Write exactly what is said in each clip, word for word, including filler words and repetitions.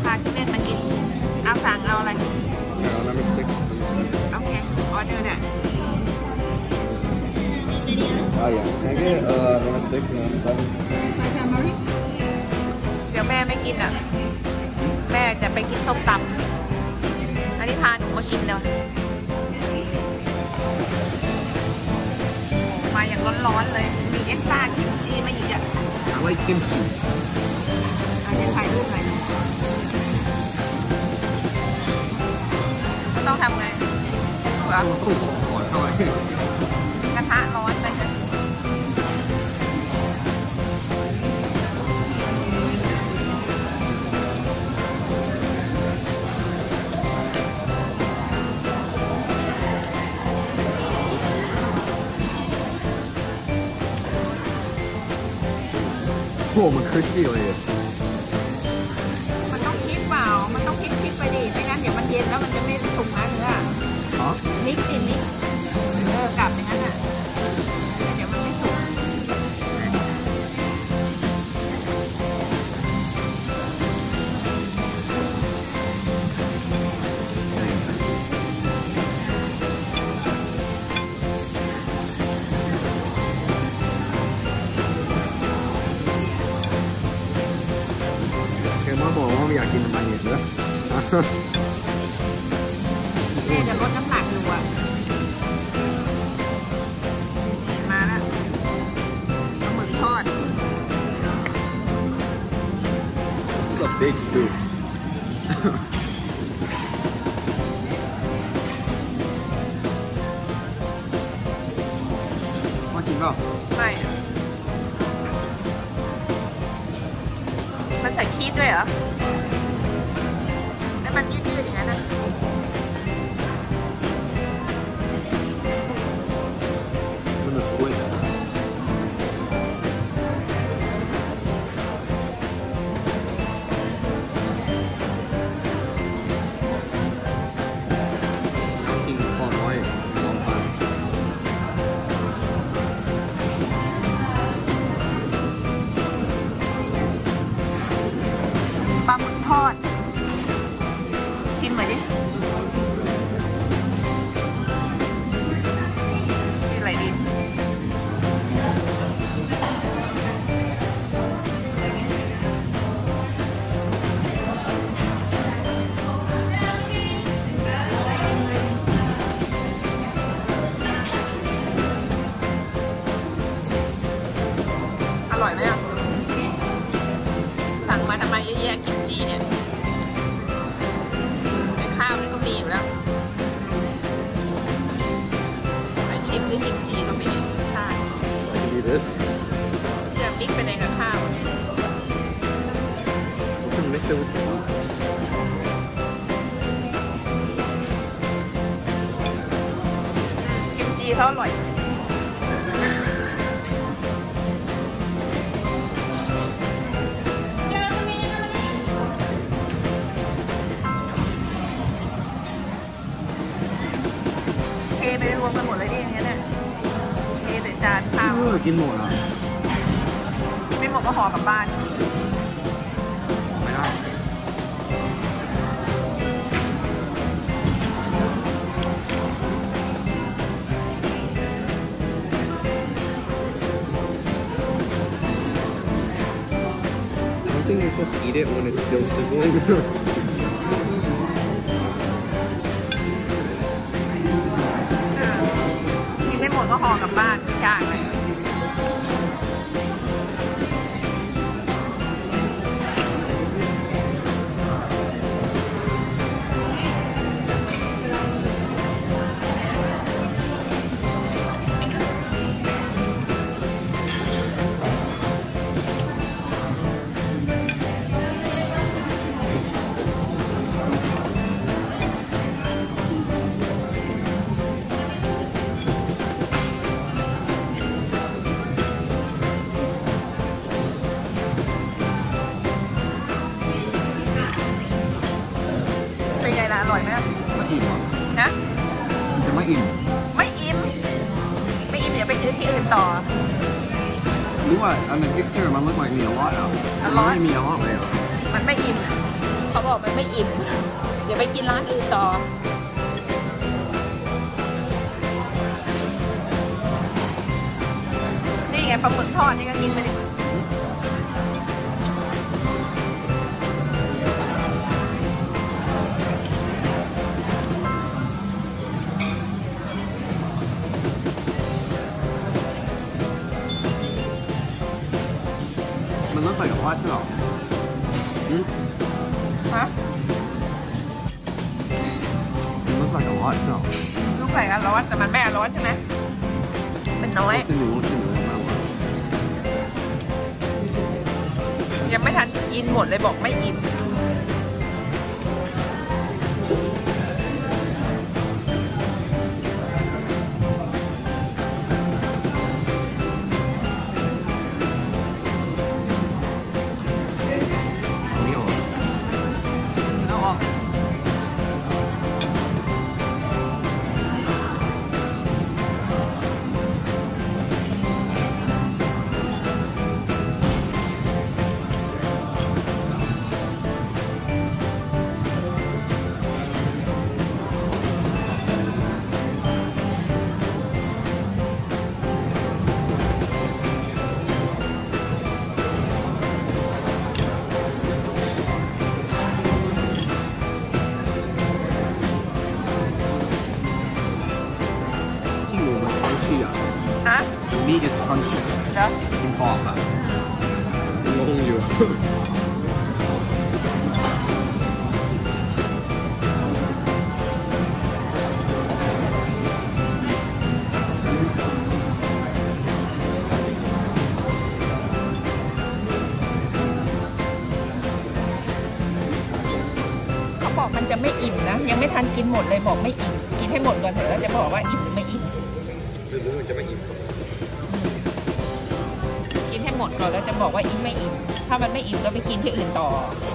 าที่เล่นมากินเอาสั่งเอาอะไรโอเคออเดอร์เนี่ย Oh yeah, can I get uh number six and number seven? เดี๋ยวแม่ไม่กินอ่ะแม่จะไปกินส้มตำอันนี้พาหนูมากินเนาะมาอย่างร้อนๆเลยมีเอ็กซ์ตร้ากิมชีมาอีกอ่ะ I like kimchi. อาจจะถ่ายรูปหน่อยก็ต้องทำไงเหรอขอเท่าไหร่กระทะร้อนไปนะโอ้มันคริสปี้เลยมันต้องพลิกเปล่ามันต้องพลิกพลิกไปดิไม่งั้นเดี๋ยวมันเย็นแล้วมันจะไม่สุกนะเนื้ออ๋อพลิกสิพลิกเออกลับอย่างนั้นอ่ะเดี๋ยวมันไม่สุกมาบอกว่าไม่อยากกินมันเย็นเลยแม่จะลดน้ำหนักอยู่อ่ะมาแล้วปลาหมึกทอด This is a big scoop มากินเปล่าไม่มันใส่ชีสด้วยเหรอแล้วมันยืดๆอย่างนั้นนะมันจะสวยกินพอน้อยลองฟังปลาหมึกทอดชิมหน่อยดินี่อะไรดีอร่อยไหมอ่ะสั่งมาทำไมเยอะแยะกิมจิเนี่ยในข้าวนี่ก็มีอยู่แล้วไปชิมด้วยกิมจิก็ไม่ได้รสชาติจะมิกไปในกับข้าวกิมจิเขาอร่อยเทไปรวมกันหมดเลยดิอย่างเงี้ยเนี่ยเทใส่จานข้าวกินหมดอ่ะไม่หมดก็ห่อกลับบ้านไม่ได้I think you're supposed to eat it when it's still sizzling. กินไม่หมดก็ห่อกลับบ้านยากเลยอร่อยไหมไม่อิ่มหรอฮะมันจะไม่อิ่มไม่อิ่มไม่อิ่มเดี๋ยวไปซื้อที่อื่นต่อรู้ว่าอันในพิกเจอร์มัน look like มีอร่อยอ่ะมันไม่มีอร่อยเลยมันไม่อิ่มเขาบอกมันไม่อิ่มเดี๋ยวไปกินร้านอื่นต่อนี่ไงปลาหมึกทอดนี่ก็กินไปดิมันต้องใส่กับว่าใช่หรออืมฮะมันต้องใส่กับว่าใช่หรอลูกไก่อร้อนแต่มันไม่อร้อนใช่ไหมเป็นน้อยที่หนูที่หนูมากกว่ายังไม่ทันกินหมดเลยบอกไม่อิ่ม meat is crunchy จ้ะมันกรอบอ่ะงงอยู่เขาบอกมันจะไม่อิ่มนะยังไม่ทันกินหมดเลยบอกไม่อิ่มกินให้หมดก่อนเถอะแล้วจะบอกว่าอิ่มหรือไม่อิ่มหรือมันจะไม่อิ่มกินให้หมดก่อนแล้วจะบอกว่าอิ่มไม่อิ่มถ้ามันไม่อิ่มก็ไปกินที่อื่นต่อ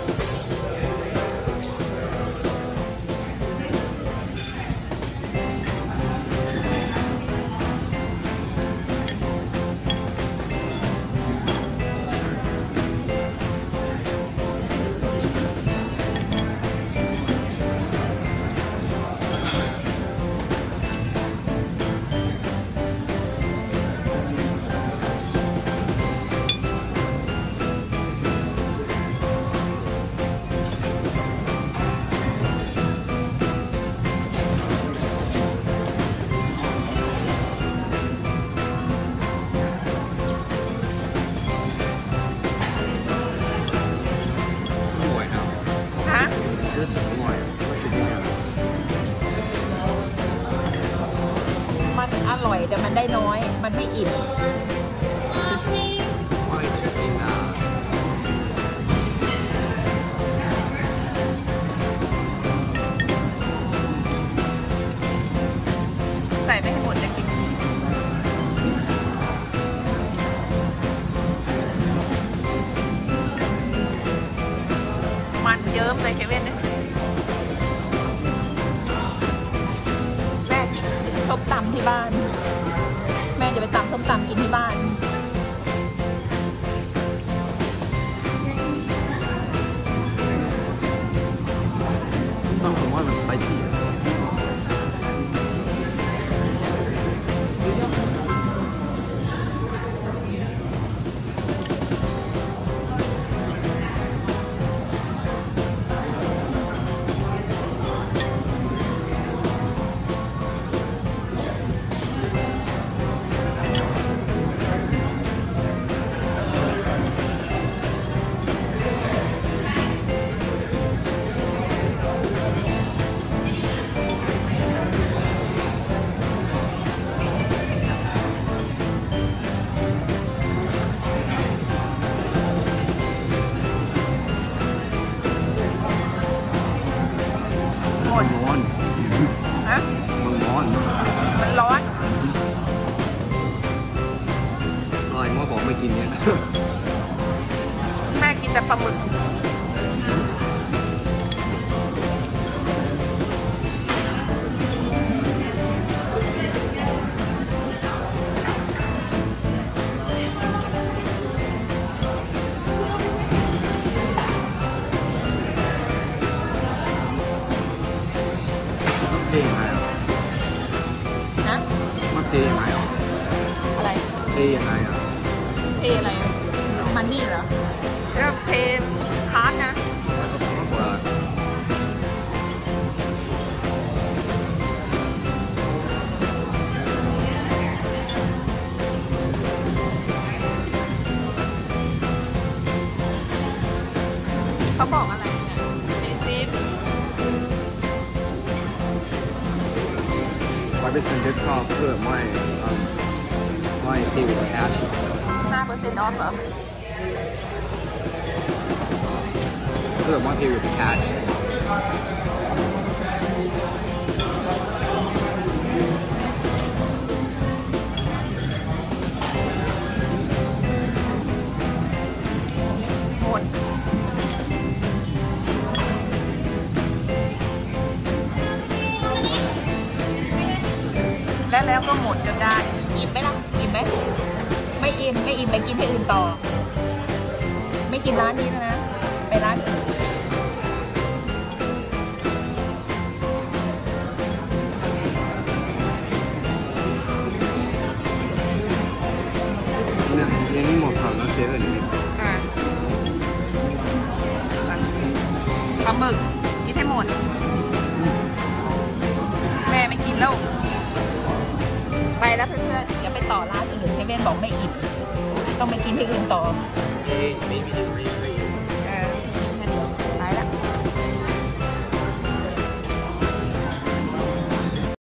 อร่อยแต่มันได้น้อยมันไม่อิ่มใส่ไม่ให้หมดจะกินมันเยิ้มเลยเควินเนี่ยแม่กินส้มตำที่บ้านแม่จะไปตำส้มตำกินที่บ้านต้องผมว่ามันสไปซี่เทยังไงอ่ะอะไรเทยังไงอ่ะเทอะไรมันนี่เหรอแล้วเทคาร์ดนะแล้วก็ผมก็บอกว่าเขาบอกอะไรเนี่ย this is five percent discount เพื่อไม่อืมไม่ pay with cash ห้าเปอร์เซ็นต์ออฟเหรอเพื่อไม่ pay with cash หมดแล้วแล้วก็หมดจนได้อิ่มไหมล่ะอิ่มไหมไม่อิ่มไม่อิ่มไปกินที่อื่นต่อ ไม่กินร้านนี้แล้วนะไปร้านอื่นเนี่ยยังนี่หมดครับแล้วเซเว่นนี่อ่ะปลาหมึกกินให้หมด แม่ไม่กินแล้ว ไปแล้วเพื่อนๆอย่าไปต่อร้านอื่นเซเว่นบอกไม่อิ่มต้องไปกินที่อื่นต่อ Hey, maybe the